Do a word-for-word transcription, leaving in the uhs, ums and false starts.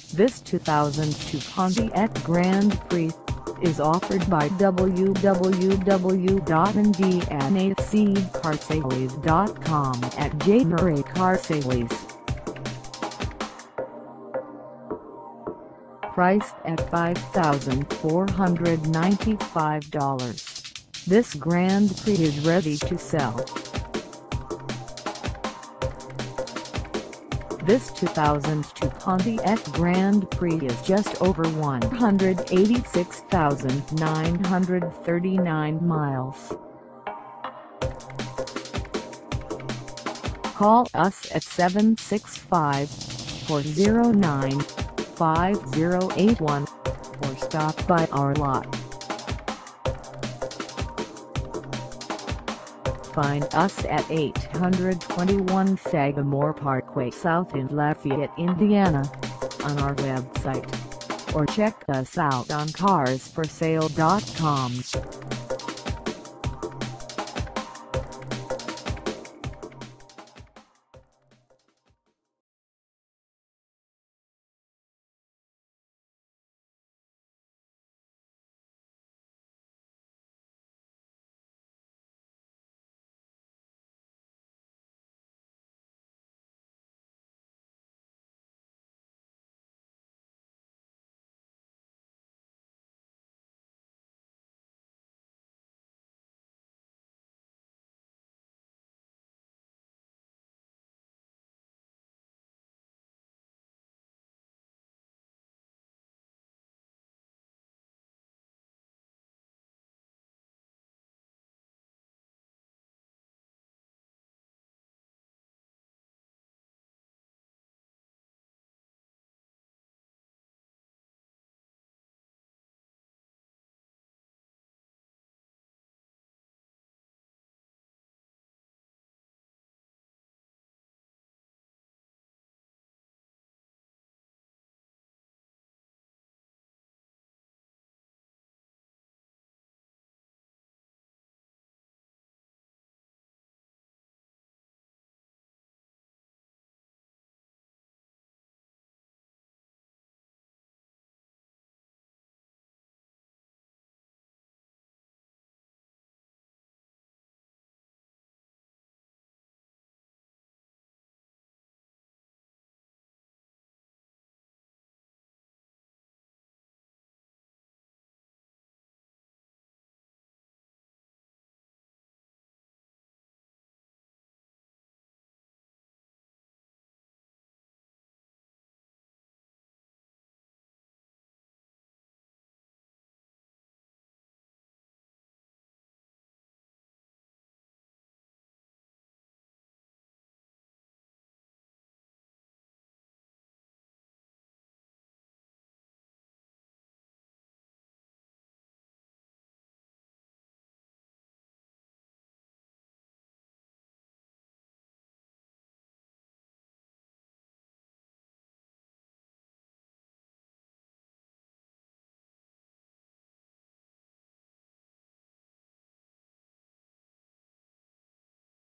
This two thousand two Pontiac Grand Prix is offered by w w w dot indianac car sales dot com at SAGAMORE Car Sales. Priced at five thousand four hundred ninety-five dollars, this Grand Prix is ready to sell. This two thousand two Pontiac Grand Prix is just over one hundred eighty-six thousand nine hundred thirty-nine miles. Call us at seven six five, four zero nine, five zero eight one or stop by our lot. Find us at eight twenty-one Sagamore Parkway South in Lafayette, Indiana, on our website, or check us out on cars for sale dot com.